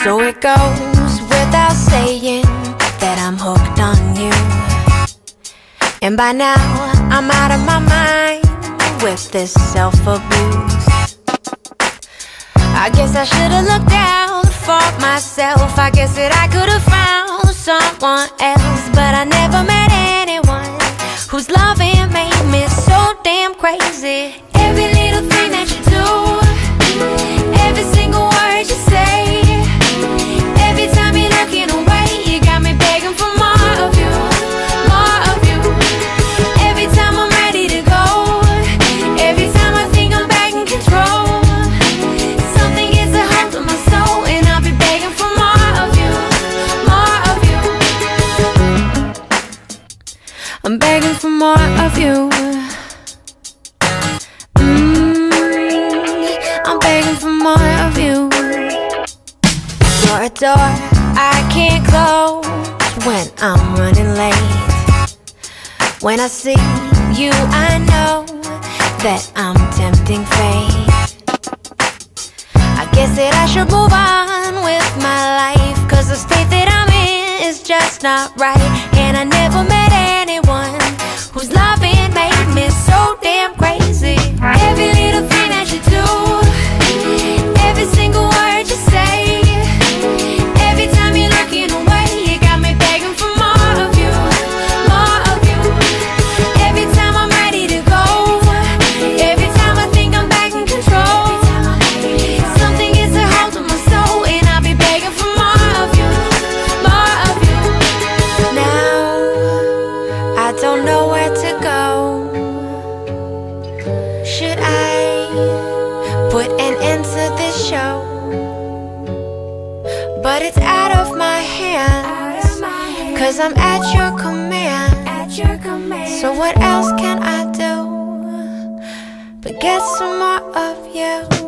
So it goes without saying that I'm hooked on you. And by now I'm out of my mind with this self-abuse. I guess I should've looked out for myself. I guess that I could've found someone else, but I never met anyone whose loving made me so damn crazy. Every little thing that you do, every single word you say, every time you're looking away, you got me begging for more of you, more of you. Every time I'm ready to go, every time I think I'm back in control, something gets a hold of my soul, and I'll be begging for more of you, more of you. I'm begging for more of you. I'm begging for more of you. You're a door I can't close when I'm running late. When I see you, I know that I'm tempting fate. I guess that I should move on with my life, 'cause the state that I'm in is just not right. And I never met anyone whose loving made me so damn crazy. Every little thing that you do, every single word you say, every time you're looking away, you got me begging for more of you, more of you. Every time I'm ready to go, every time I think I'm back in control, something gets a hold of my soul, and I'll be begging for more of you, more of you. Now I don't know where to go. Should I put an end to this show? But it's out of my hands, 'cause I'm at your command. So what else can I do but get some more of you?